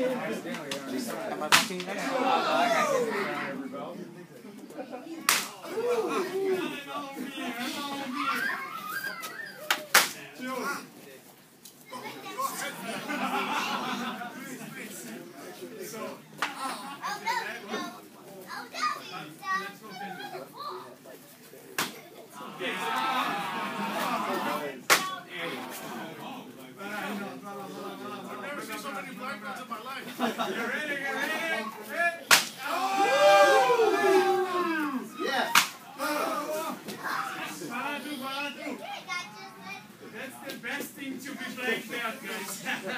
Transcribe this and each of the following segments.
That's the best thing to be playing there, guys.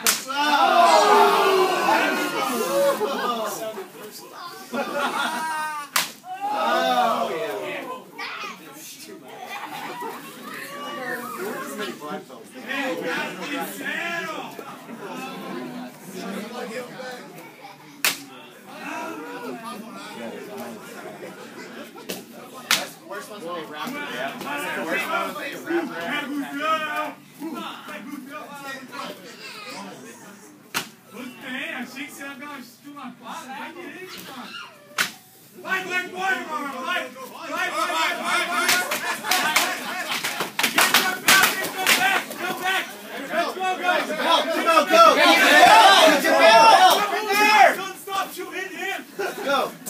Worst one's when they wrap it. Achei que você ia dar uma esturrapada. Vai direito, mano. Vai, mano. Vai. Go back. Let's go. Don't stop, you hit him. Go.